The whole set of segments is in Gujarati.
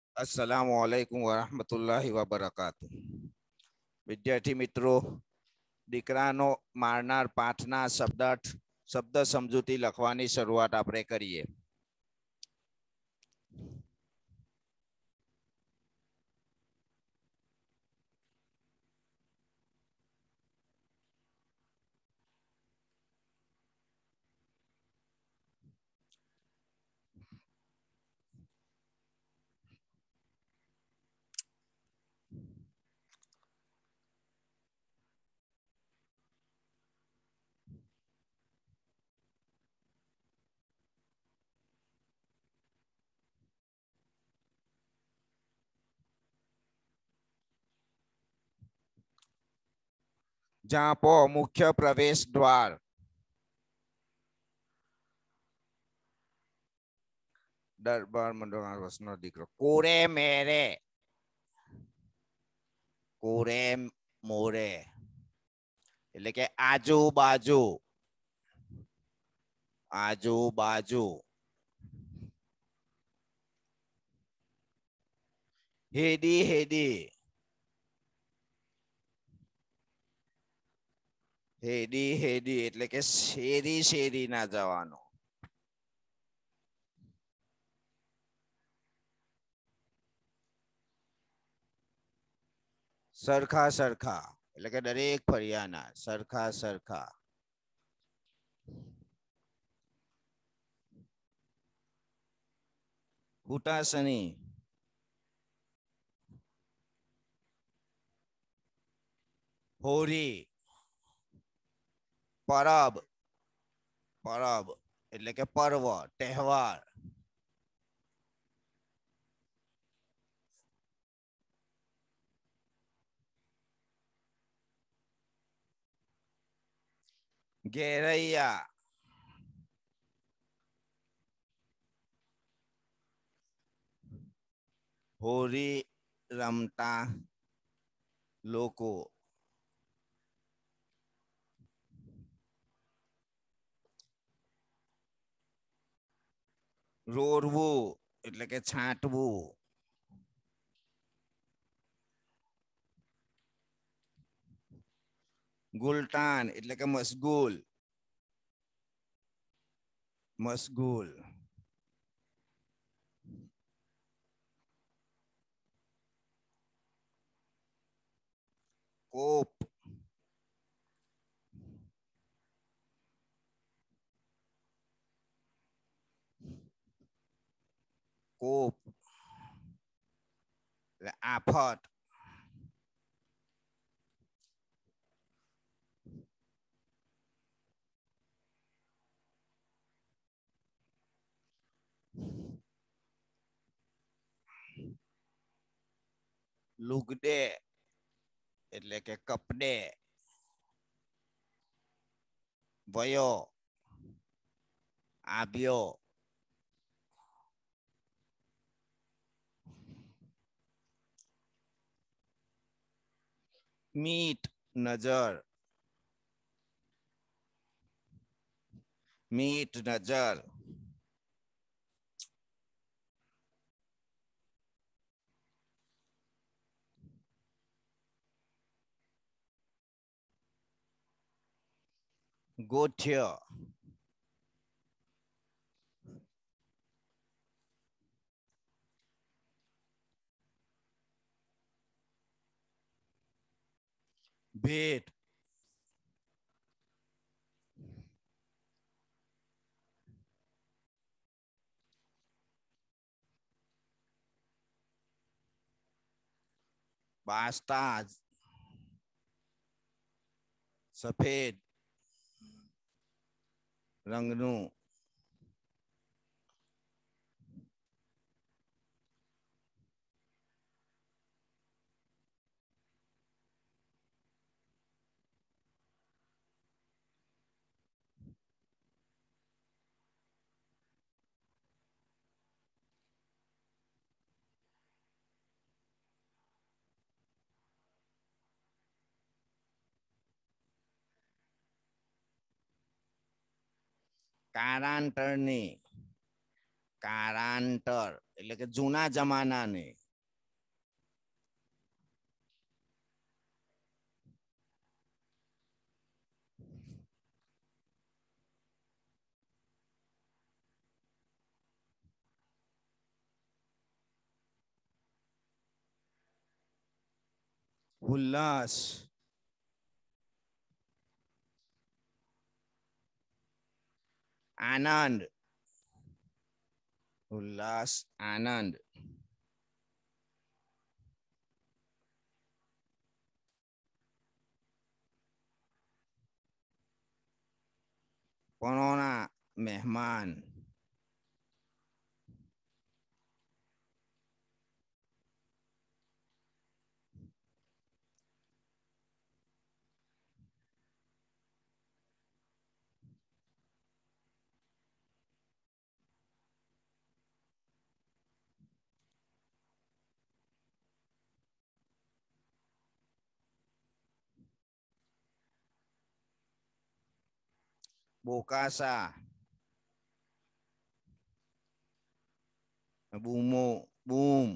अस्सलामुअलैकुम वरहमतुल्लाहि वबरकातुह। વિદ્યાર્થી મિત્રો, દીકરાનો મારનાર પાઠના શબ્દાર્થ શબ્દ સમજૂતી લખવાની શરૂઆત આપણે કરીએ. જ્યાં પો મુખ્ય પ્રવેશ દ્વાર. દરબાર મંડળ વસનો દીકરો કોરે મેરે કોરે મોરે એટલે કે આજુબાજુ આજુબાજુ. હેડી હેડી હેડી હેડી એટલે કે શેરી શેરી ના જવાનો. સરખા સરખા એટલે કે દરેક ફરિયાના સરખા સરખા. હુટાસની હોરી પરબ પરબ એટલે કે પર્વ તહેવાર. ઘેરૈયા હોરી રમતા લોકો. રોરવું એટલે કે છાંટવું. ગુલટાન એટલે કે મશગુલ મશગુલ. કોપ કોપ એટલે આફત. લુગડે એટલે કે કપડે. વયો આવ્યો. મીટ નજર મીટ નજર. ગોઠ્ય ભેટ બાસ્તાજ સફેદ રંગનું. કારાંતરની કારાંતર એટલે કે જૂના જમાનાની ઉલ્લાસ, આનંદ, ઉલ્લાસ, આનંદ, પરોણા, મહેમાન, બોકાસા, બૂમો, બૂમ,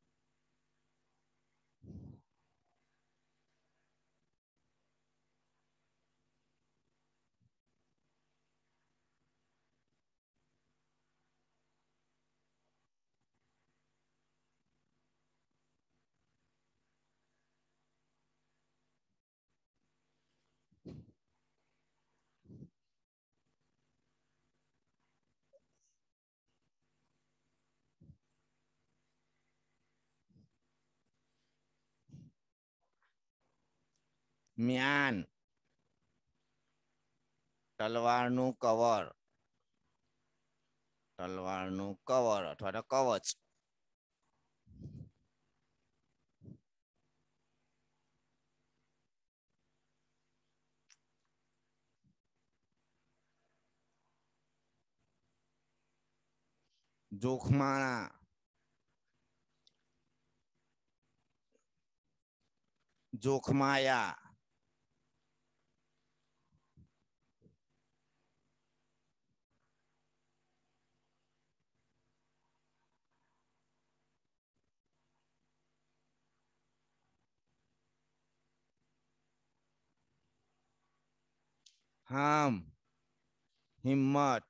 મ્યાન, તલવારનું કવર, તલવારનું કવર અથવા તો કવચ, જોખમાણા, જોખમાયા, હામ, હિંમત,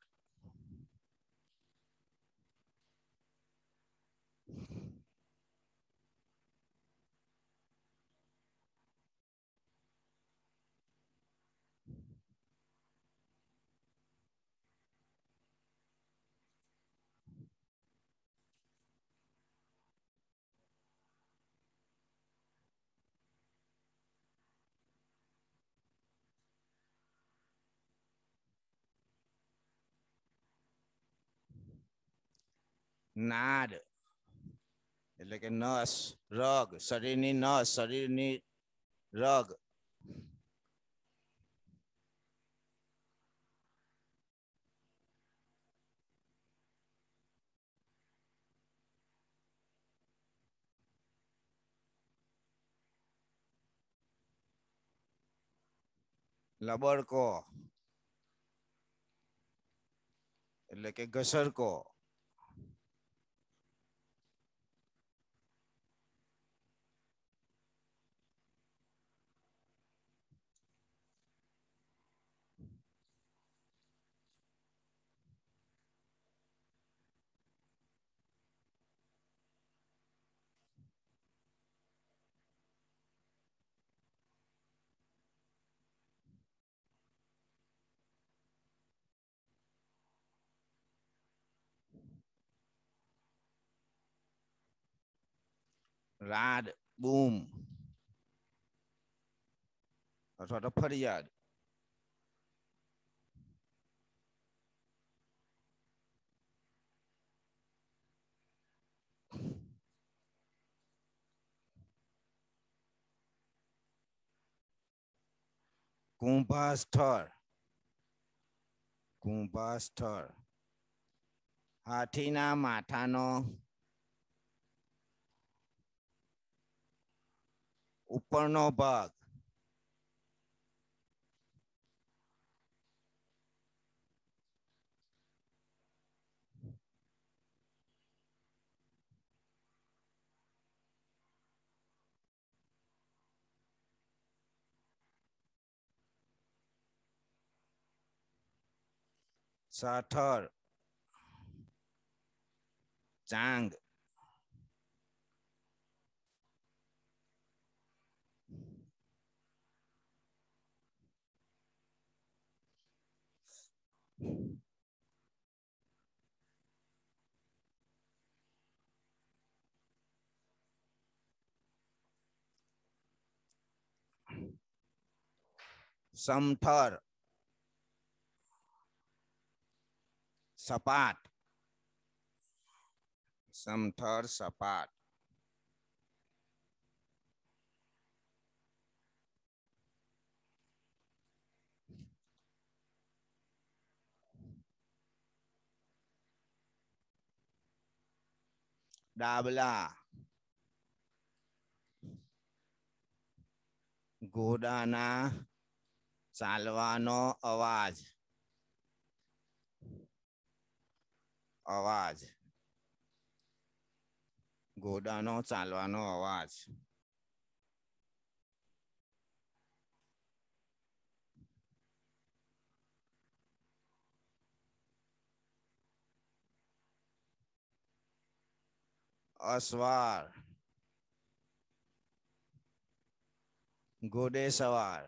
નાડ એટલે કે નસ, રગ, શરીરની નસ, શરીરની રગ, લબડકો એટલે કે ઘસરકો, રાડ, બૂમ અથવા તો ફરિયાદ, કુંભા સ્થળ, કુંભા સ્થળ, હાથીના માથાનો ઉપરનો ભાગ, સાથળ, ચાંગ, સમથર સપાટ સમથર સપાટ ડાબલા ઘોડાના ચાલવાનો અવાજ અવાજ ઘોડાનો ચાલવાનો અવાજ અસવાર ઘોડેસવાર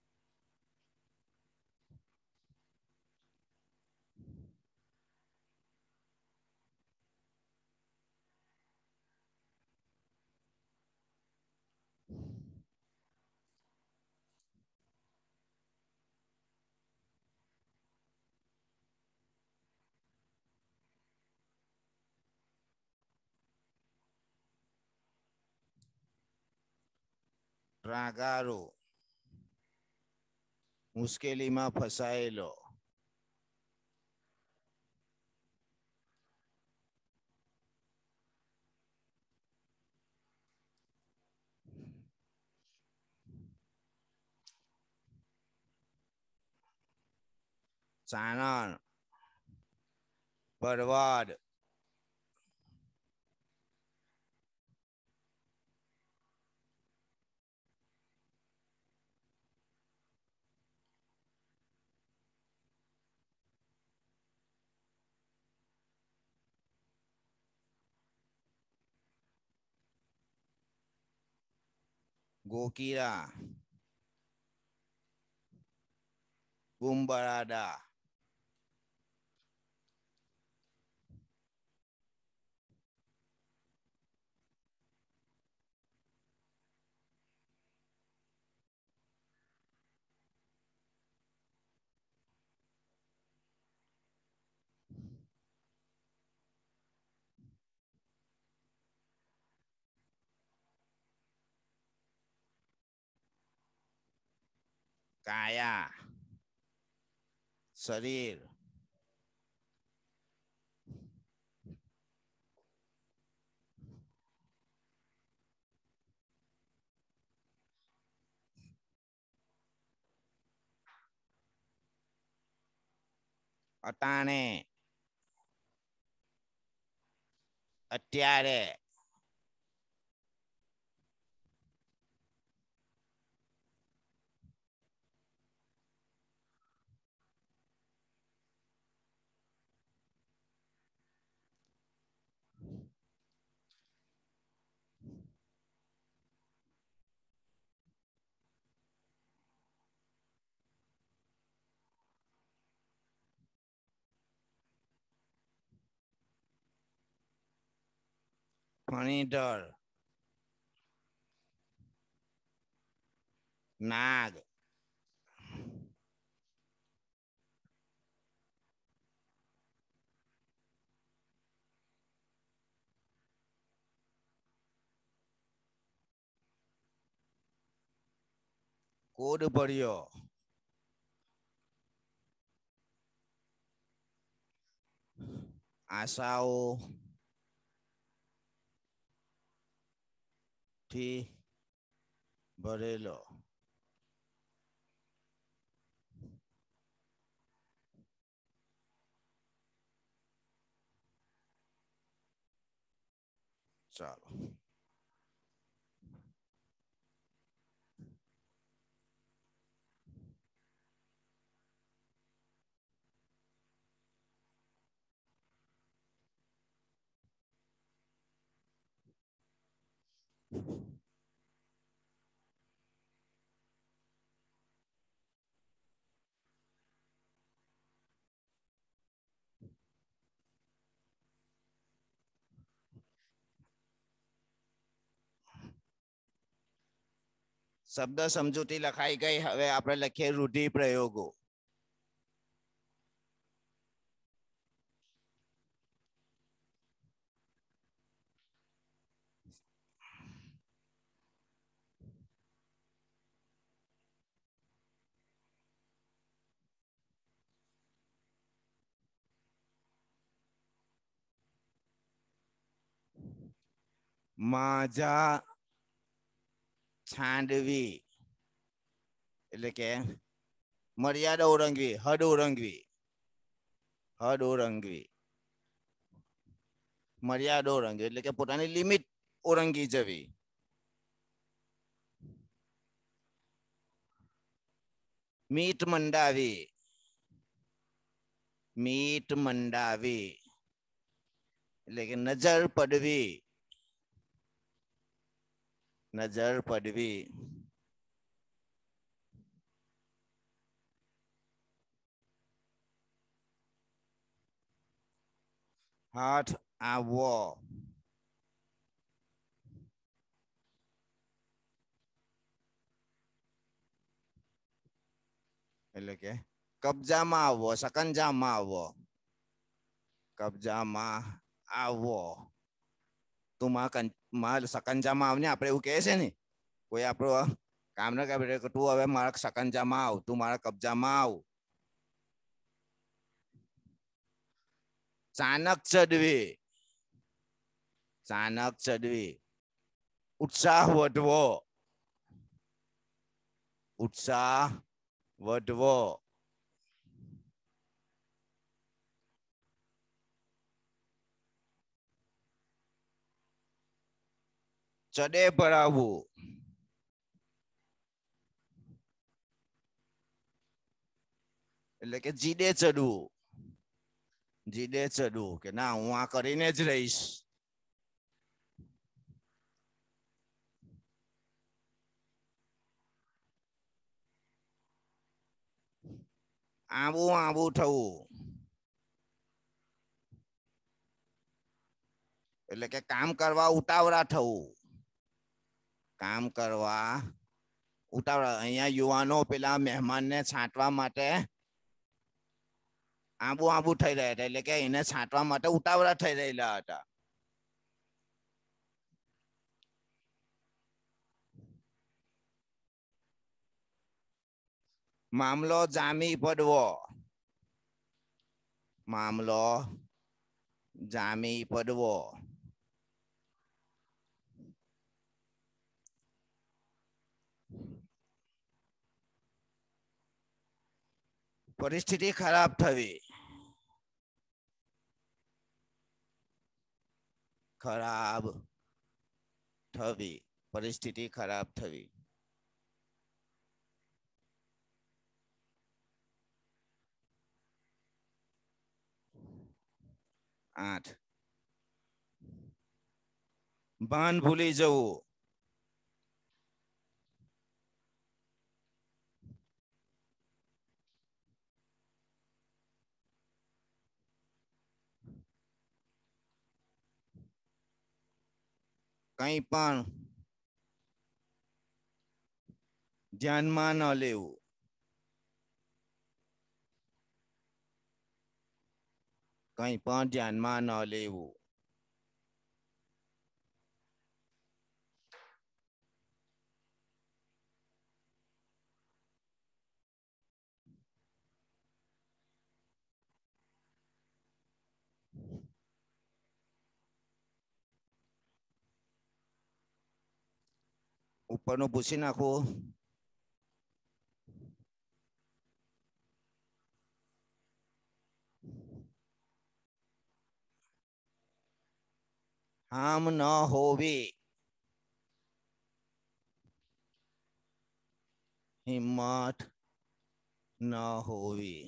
ટ્રાગારો મુશ્કેલીમાં ફસાયેલો ચારણ પરવડ ગોકીરા બુમ્બરાડા કાયા શરીર અટાણે અત્યારે ફણીધર નાગ કોડ ભર્યો આશાઓ થી ભરેલો ચાલો શબ્દ સમજૂતી લખાઈ ગઈ. હવે આપણે લખીએ રૂઢિપ્રયોગો. માજા છાંડવી એટલે કે મર્યાદા ઓળંગવી, હદ ઓળંગવી, હદ ઓળંગવી, મર્યાદા ઓળંગવી એટલે કે પોતાની લિમિટ ઓળંગી જવી. મીટ મંડાવી, મીટ મંડાવી એટલે કે નજર પડવી, નજર પડવી. હાથ આવવો, એટલે કે કબજામાં આવવો, સકંજામાં આવવો, કબજામાં આવવો. તું મારા સકંજામાં આવને, આપણે એવું કહે છે ને. કોઈ આપણો કામ ના કરે કે તું હવે મારા સકંજામાં આવ, તું મારા કબજામાં આવ. ચાનક ચડવી, ચાનક ચડવી, ઉત્સાહ વધવો, ઉત્સાહ વધવો. ચડે ભરાવવું, એટલે કે જીદે ચડવું, જીદે ચડવું કે ના હું આ કરીને જ રહીશ. આવું આવું થવું એટલે કે કામ કરવા ઉતાવળા થવું, કામ કરવા ઉતાવળા. અહીંયા યુવાનો પેલા મહેમાનને છાંટવા માટે આબુ આબુ થઈ રહ્યા હતા, એટલે કે એને છાંટવા માટે ઉતાવળા થઈ રહેલા હતા. મામલો જામી પડવો, મામલો જામી પડવો. પરિસ્થિતિ ખરાબ થવી, ખરાબ થવી, પરિસ્થિતિ ખરાબ થવી. 8 ભાન ભૂલી જવું, કંઈ પણ ધ્યાનમાં ન લેવું, કંઈ પણ ધ્યાનમાં ન લેવું. ઉપરનું પૂછી નાખવું. હામ ન હોવી, હિંમત ન હોવી,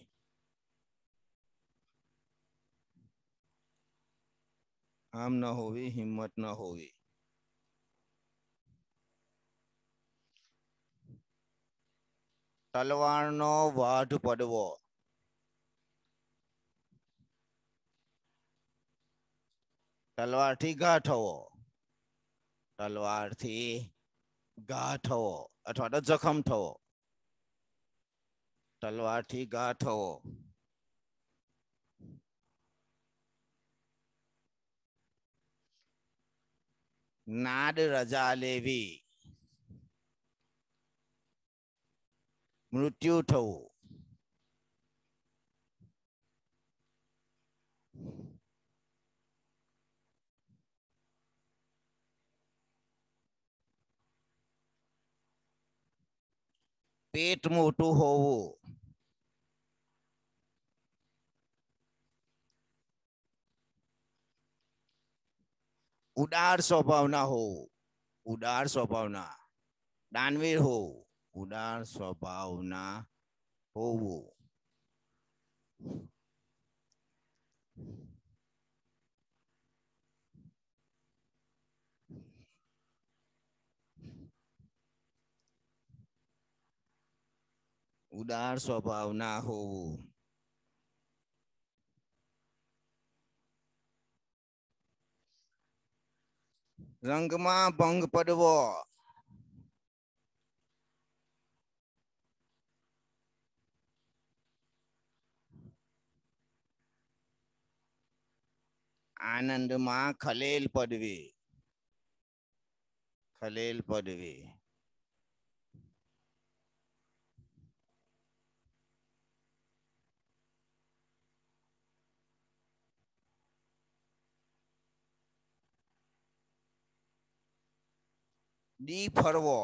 હામ ન હોવી, હિંમત ન હોવી. તલવારનો વાઢ પડવો, તલવારથી ઘા થવો, તલવારથી ઘા થવો અથવા તો જખમ થવો, તલવારથી ઘા થવો, નાડ રજા લેવી, મૃત્યુ થવું, પેટ મોટું હોવું, ઉદાર સ્વભાવના હોવું, ઉદાર સ્વભાવના, દાનવીર હોવું, ઉદાર સ્વભાવના હોવું, ઉદાર સ્વભાવના હોવું, રંગમાં ભંગ પડવો, આનંદમાં ખલેલ પડવી, ખલેલ પડવી, દી ફરવો,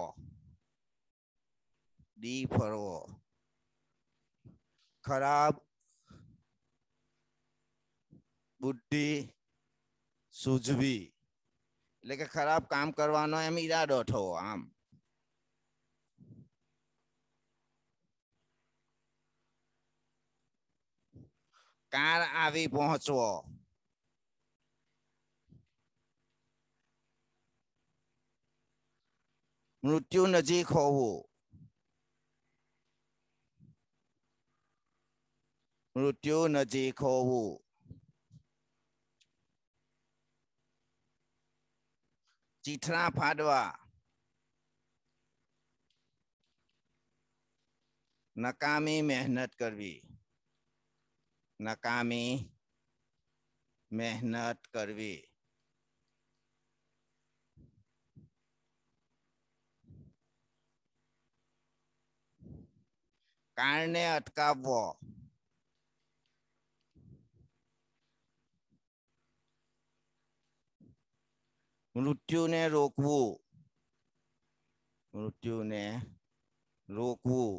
દી ફરવો, ખરાબ બુદ્ધિ સૂઝવી, એટલે કે ખરાબ કામ કરવાનો એમ ઈરાદો થવો આમ. કાર આવી પહોંચવો, મૃત્યુ નજીક હોવું, મૃત્યુ નજીક હોવું, ચીથડા ફાડવા, નકામી મહેનત કરવી, નકામી મહેનત કરવી, કારણે અટકાવવો, મૃત્યુને રોકવું, મૃત્યુને રોકવું,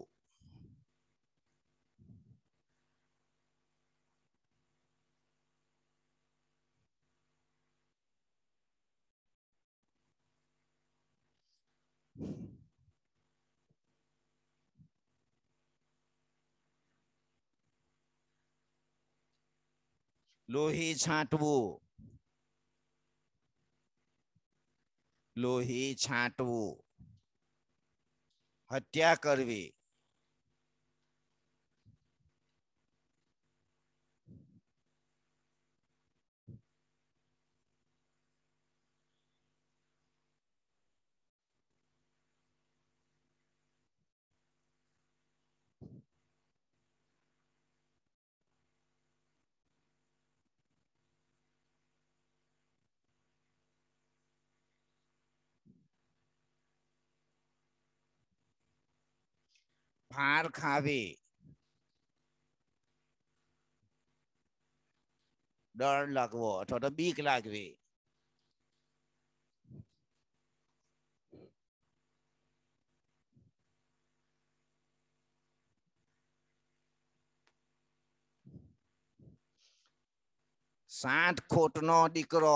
લોહી છાંટવું, લોહી છાંટવું, હત્યા કરવી, ફાર ખાવી, ડર લાગવો અથવા તો બીક લાગવી, સાત ખોટનો દીકરો,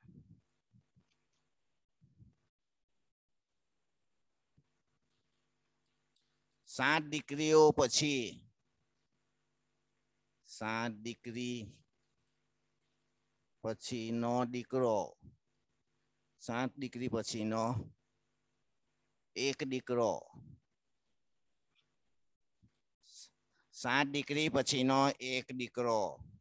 સાત દીકરીઓ પછી, સાત દીકરી પછીનો દીકરો, સાત દીકરી પછીનો એક દીકરો, સાત દીકરી પછીનો એક દીકરો,